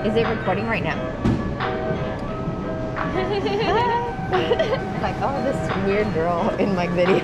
Is it recording right now? Like, oh, this weird girl in my video.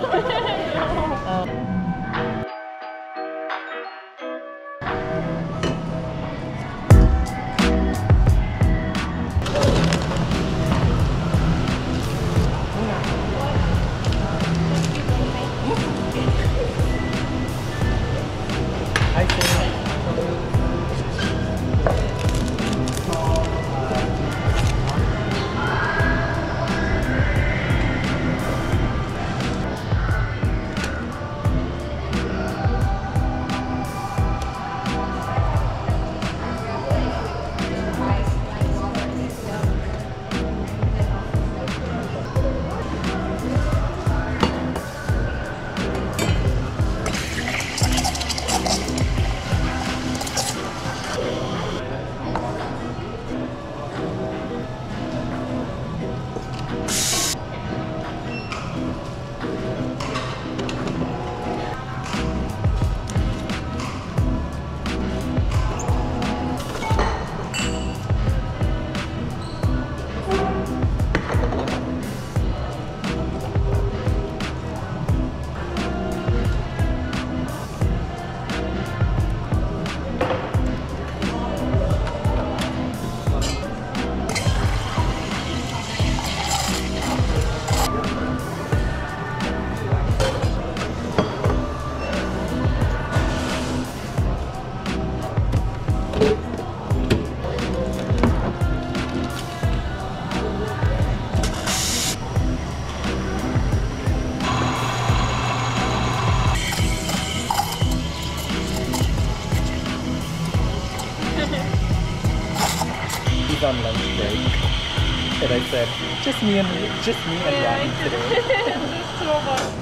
On lunch break, and I said, just me and Ryan today. Just two of us.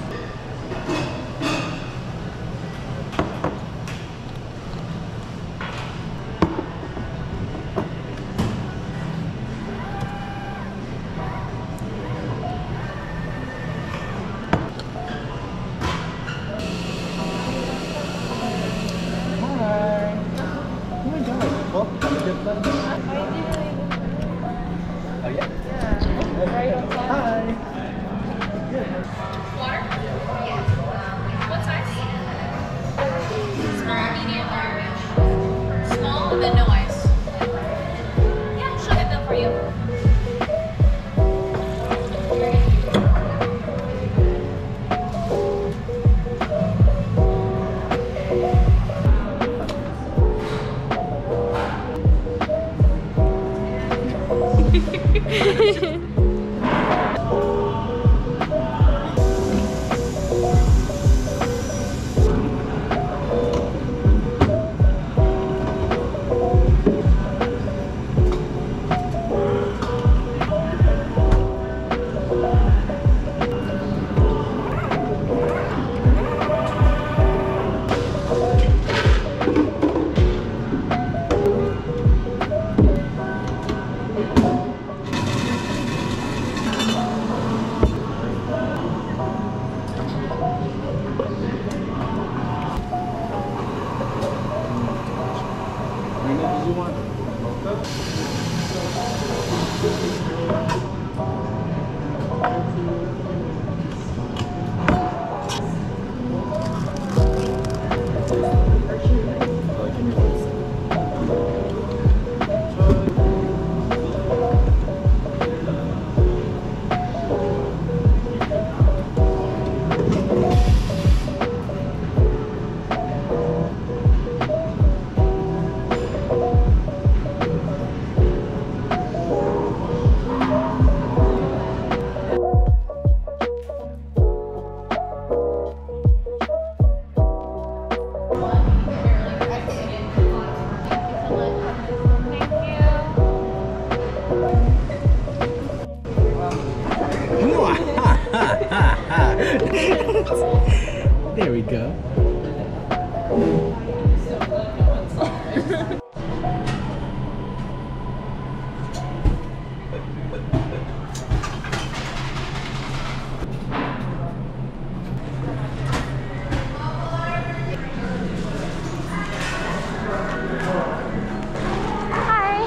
Hi. Oh my god. Well, have a good lunch. Oh yeah? Yeah. Right outside. Hi. Water? Yes. What size? Small, medium, large. Small, and then no ice. Yeah, she'll get that for you. There we go. Hi.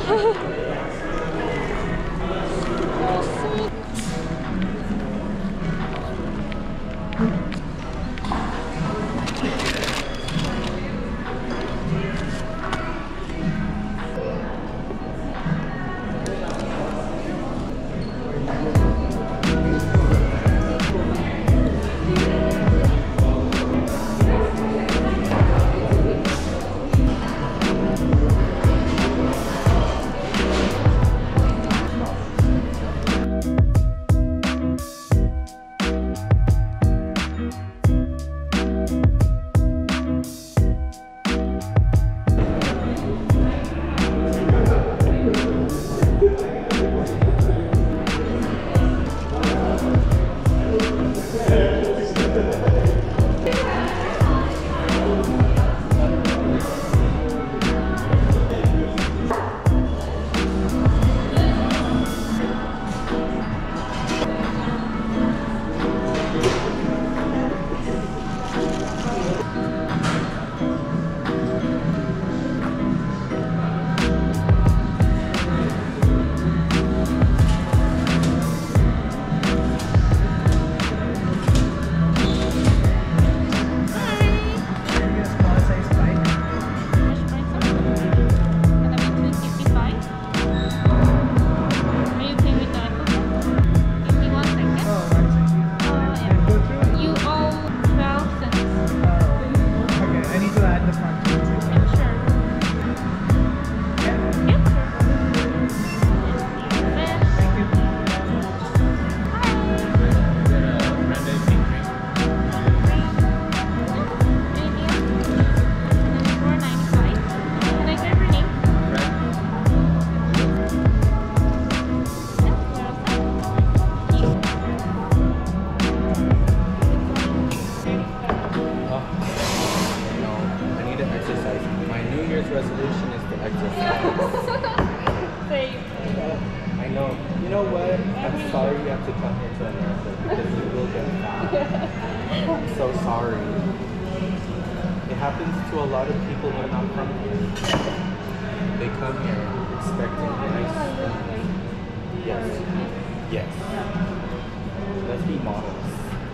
resolution is to exercise. Same. I know. You know what? I'm sorry you have to come here to America because you will get fat. I'm so sorry. It happens to a lot of people who are not from here. They come here expecting nice things. Yes. Yes. Let's be models.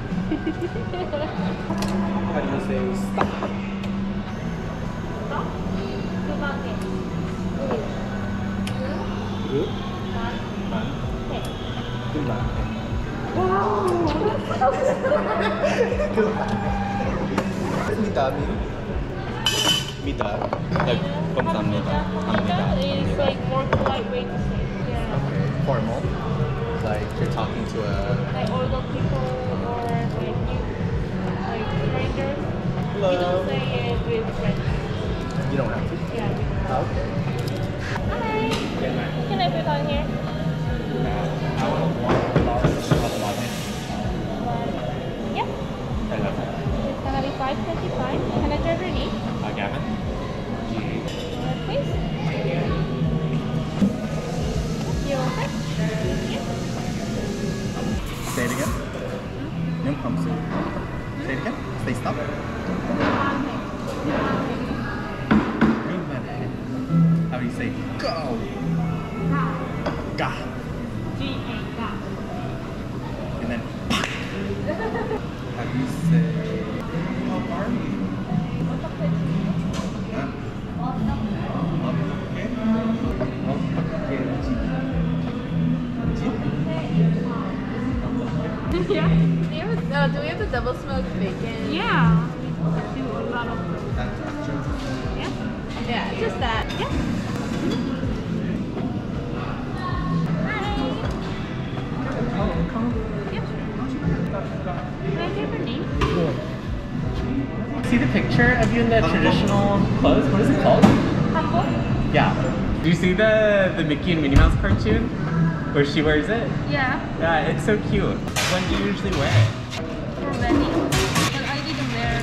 How do you say stop? Good? Man? Good man. Mida mean? Mida? Like, 감사합니다. It's like more polite way to say. Yeah. Okay. Formal? Like you're talking to a... Like older people or like new, like strangers. Hello. You don't say it with friends. You don't have to? Yeah. Okay. Hi. Yeah, nice. Can I put on here? I want $1 Yeah. Hello. It's gonna be $5.25. Can I drive your name? Gavin? Please. You okay? Yeah. Say it again. Yung hamsu. Say it again. Say stop. How do you say go? Ga. G-A, ga. And then how do you say how are you? Yeah. Do we have the double smoked bacon? Yeah. We do a lot of yeah. Yeah, just that. Yeah. Can I give your name? See the picture of you in the traditional clothes? What is it called? Humble? Yeah. Do you see the Mickey and Minnie Mouse cartoon? Where she wears it? Yeah. Yeah, it's so cute. When do you usually wear it? For wedding. But I didn't wear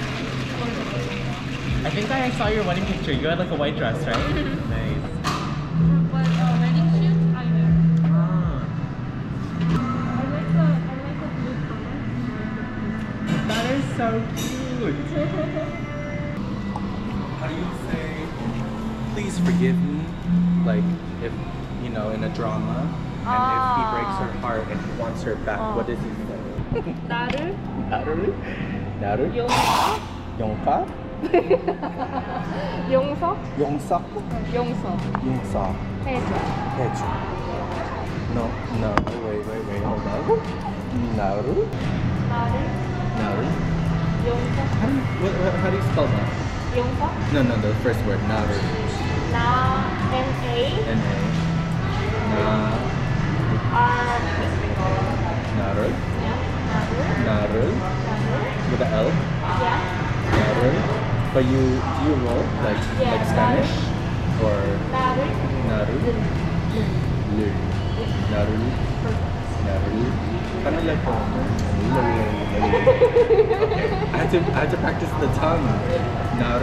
I think I saw your wedding picture. You had like a white dress, right? Nice. but wedding shoot I wear. Ah, I like the blue color. that is so cute. How do you say, please forgive me? Like, if, you know, in a drama, and if he breaks her heart and he wants her back, what does he say? 나를 나를? 나를? 용서? 용서? 용서? 용서? 용서 용서. 해줘. 해줘. No, wait, hold on. 나를? 나를 나를? 용서? How do you spell that? 용서? No, the first word, 나를. 나 N-A N-A. R 나를? yeah, 나를 나를? 나를 With the L? yeah 나를? But do you roll like Yeah, Spanish? Or 나를 나를? 를. 나를? 나를? Kind of like okay. I had to practice the tongue. 나를?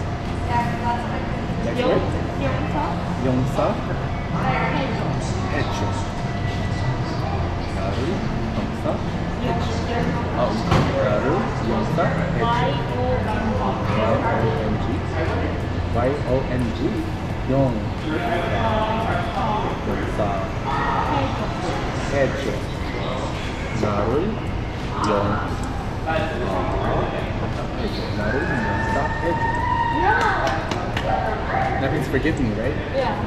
Next word? 용서 용서? 해줘 해줘. 나를? 용서? 나를? 용서? 해줘. Y-O-N-G. Y-O-N-G. 용. 용서. 해줘. 나를 용. 나를 용서 해줘. That means forgive me, right? yeah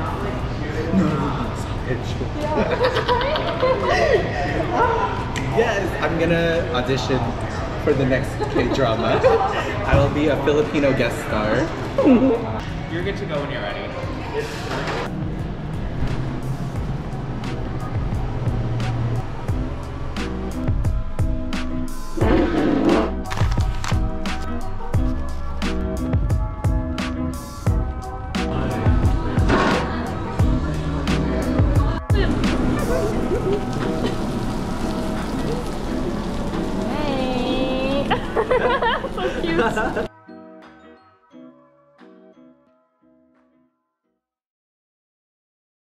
Yes, I'm gonna audition for the next K-drama. I will be a Filipino guest star. You're good to go when you're ready. Hey. So cute.